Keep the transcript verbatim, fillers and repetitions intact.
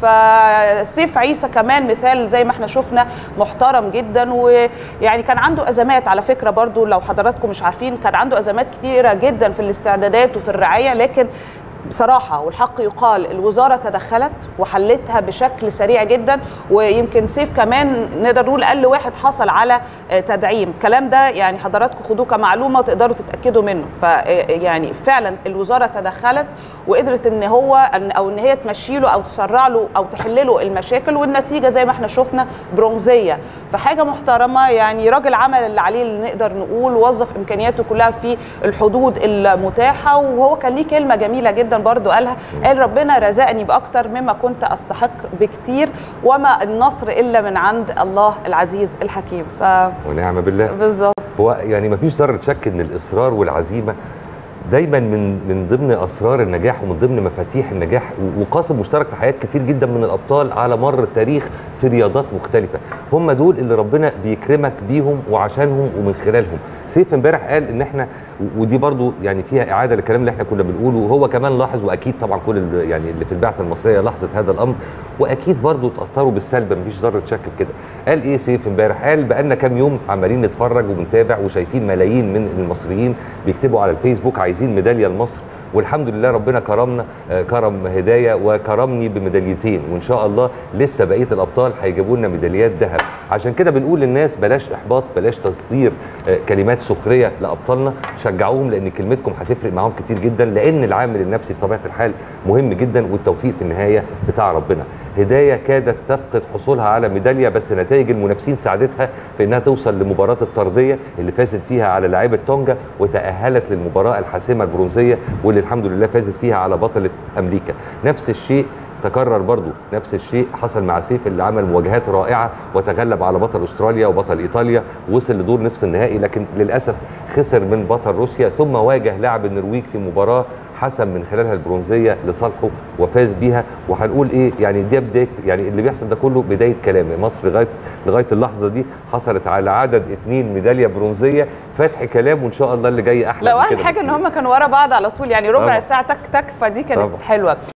فسيف عيسى كمان مثال زي ما احنا شفنا محترم جدا، ويعني كان عنده ازمات على فكره برضو لو حضراتكم مش عارفين، كان عنده ازمات كتيره جدا في الاستعدادات وفي الرعايه، لكن بصراحة والحق يقال الوزارة تدخلت وحلتها بشكل سريع جدا. ويمكن سيف كمان نقدر نقول أقل واحد حصل على تدعيم، الكلام ده يعني حضراتكم خدوه كمعلومة وتقدروا تتأكدوا منه. فيعني فعلا الوزارة تدخلت وقدرت ان هو او ان هي تمشي له او تسرع له او تحل له المشاكل، والنتيجة زي ما احنا شفنا برونزية، فحاجة محترمة. يعني راجل عمل اللي عليه اللي نقدر نقول، وظف امكانياته كلها في الحدود المتاحة. وهو كان ليه كلمة جميلة جدا برضو قالها، قال ربنا رزقني باكتر مما كنت استحق بكتير، وما النصر الا من عند الله العزيز الحكيم. ف ونعم بالله. بالظبط. هو يعني ما فيش ذره شك ان الاصرار والعزيمه دايما من من ضمن اسرار النجاح ومن ضمن مفاتيح النجاح، وقاسم مشترك في حياه كتير جدا من الابطال على مر التاريخ في رياضات مختلفه. هم دول اللي ربنا بيكرمك بيهم وعشانهم ومن خلالهم. سيف امبارح قال ان احنا، ودي برضو يعني فيها اعاده للكلام اللي احنا كنا بنقوله، وهو كمان لاحظ، واكيد طبعا كل اللي يعني اللي في البعثه المصريه لاحظت هذا الامر، واكيد برضو تاثروا بالسلب، مفيش ذره شك في كده. قال ايه سيف امبارح؟ قال بقالنا كام يوم عمالين نتفرج وبنتابع وشايفين ملايين من المصريين بيكتبوا على الفيسبوك عايزين ميداليه لمصر، والحمد لله ربنا كرمنا كرم هدايه وكرمني بميداليتين، وان شاء الله لسه بقيه الابطال هيجيبوا لنا ميداليات ذهب. عشان كده بنقول للناس بلاش احباط، بلاش تصدير كلمات سخريه لابطالنا، شجعوهم لان كلمتكم هتفرق معاهم كتير جدا، لان العامل النفسي بطبيعه الحال مهم جدا، والتوفيق في النهايه بتاع ربنا. هدايه كادت تفقد حصولها على ميداليه، بس نتائج المنافسين ساعدتها في انها توصل لمباراه الطرديه اللي فازت فيها على لاعيبه تونجا، وتاهلت للمباراه الحاسمه البرونزيه واللي الحمد لله فازت فيها على بطله امريكا. نفس الشيء تكرر برضو، نفس الشيء حصل مع سيف اللي عمل مواجهات رائعه وتغلب على بطل استراليا وبطل ايطاليا، وصل لدور نصف النهائي، لكن للاسف خسر من بطل روسيا، ثم واجه لاعب النرويج في مباراه حسم من خلالها البرونزيه لصالحه وفاز بيها. وهنقول ايه يعني دي بدايه، يعني اللي بيحصل ده كله بدايه كلام مصر لغايه لغايه اللحظه دي حصلت على عدد اثنين ميداليه برونزيه، فتح كلام، وان شاء الله اللي جاي احلى. لو اهم حاجه ان هم كانوا ورا بعض على طول، يعني ربع ساعه تك تك، فدي كانت طبعا حلوه.